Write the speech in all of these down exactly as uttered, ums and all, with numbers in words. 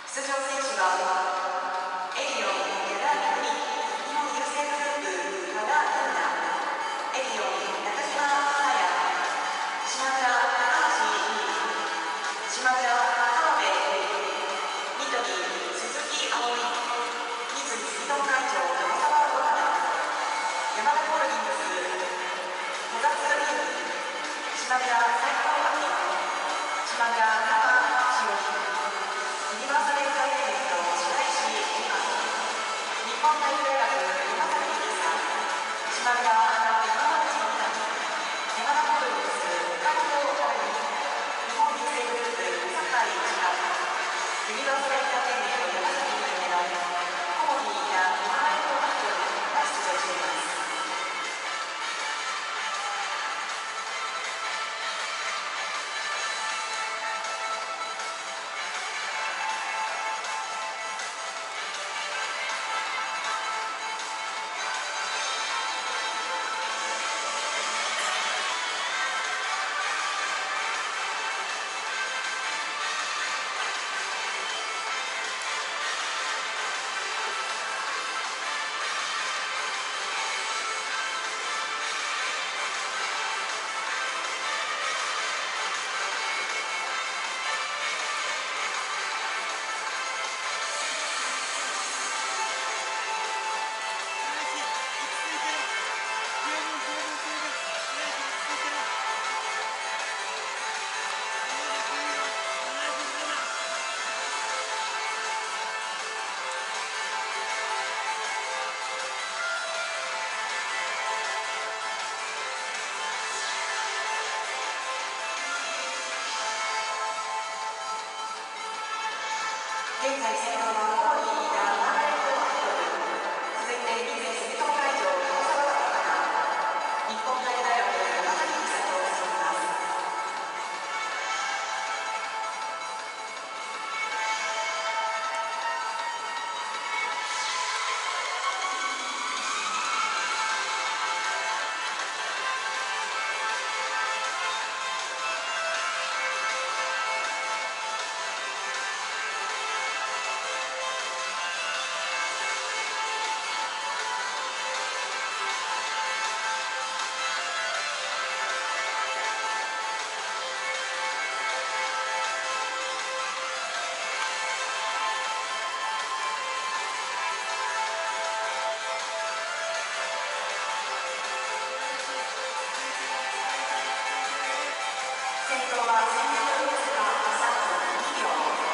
出場選手はエディオン、矢田拓海、日本郵政グループ、和田優奈、エディオン、中島沙耶、島村高橋由里、島村川辺由里、ニトリ鈴木葵、三井住友海上山沢岡田、山田ホールディングス小松優島村斉藤明、島村中志ユニバーサルエンターテインメント白石恵美子、日本体育大学山崎美沙、島村山本千美奈、山田ホールディングス岡本晴美、日本郵政グループ酒井千佳、ユニバーサルエンターテインメント山崎美夢のコモディやマーライトアクトが出場しています。現在先頭はコモディやマーガレット・アクトル、続いて三井住友海上山沢岡田、日本体育大学山崎美沙と進みます。先頭はせんメートル通過さんぷんにびょう。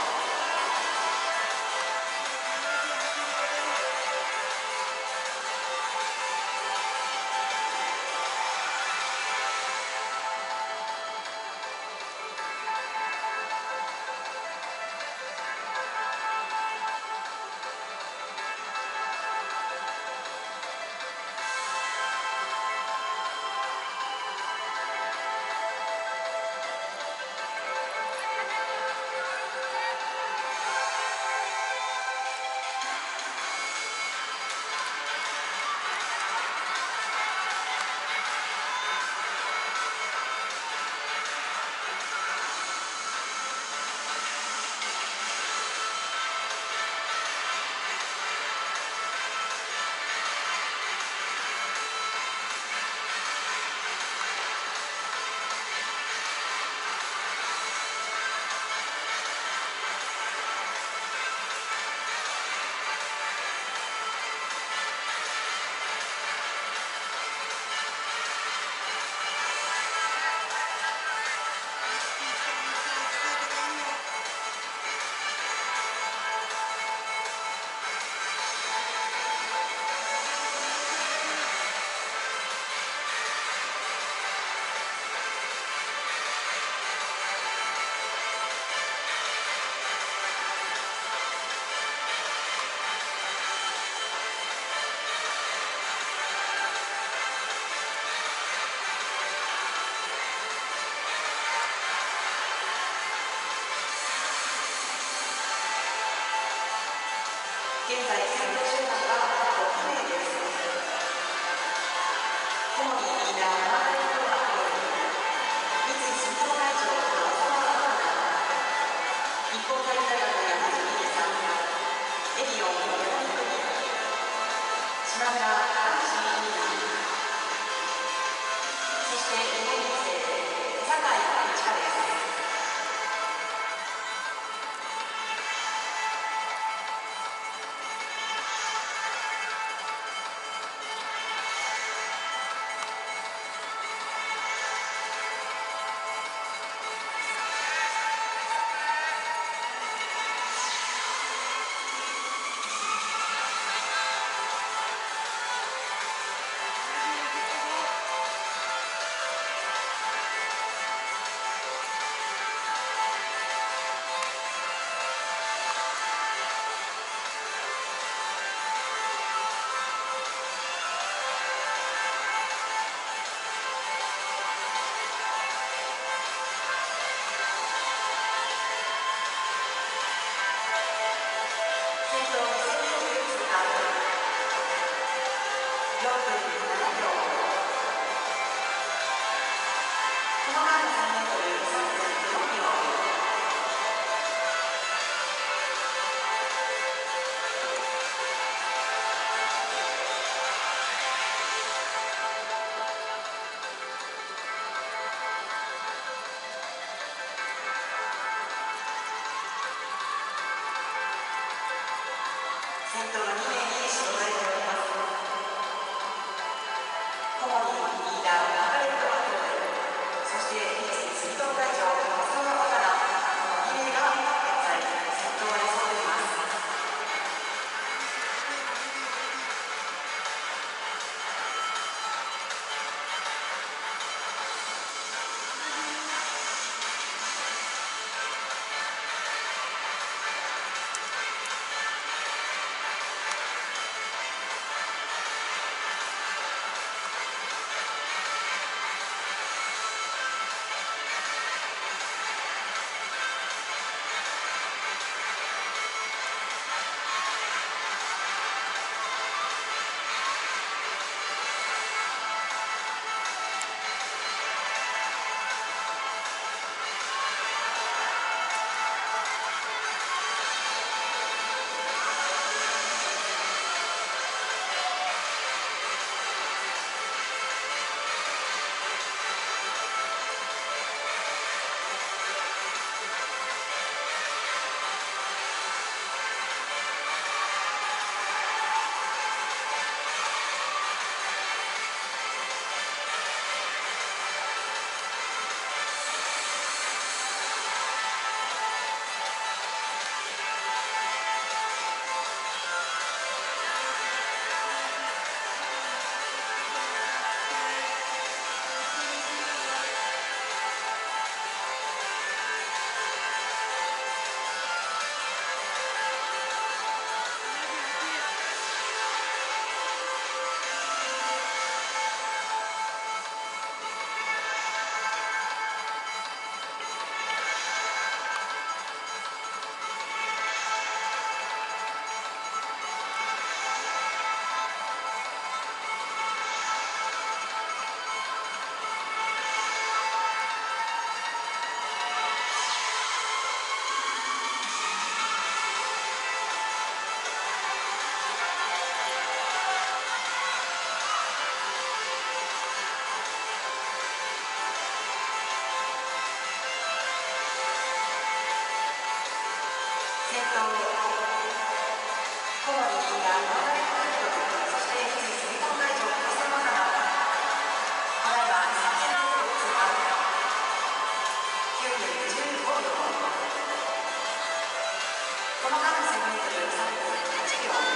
現在先頭集団はろくめいです。コモディリーダーマーガレット・アクロル、三井住友海上山沢岡田、日本体育大学山崎美沙、 先頭がに名に絞られております。主にリーダー、マーガレット・マクロール、そして三井住友海上、その若菜、このに名が現在先頭を争っています。先頭、小森リーダー、マーガレット・マクロール、そして三井住友海上、その若菜、ただいまさんぜんメートルを通過、きゅうふんじゅうごびょう、この間のせんメートル、さんふんはちびょう。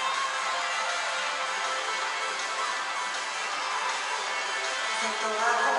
先頭は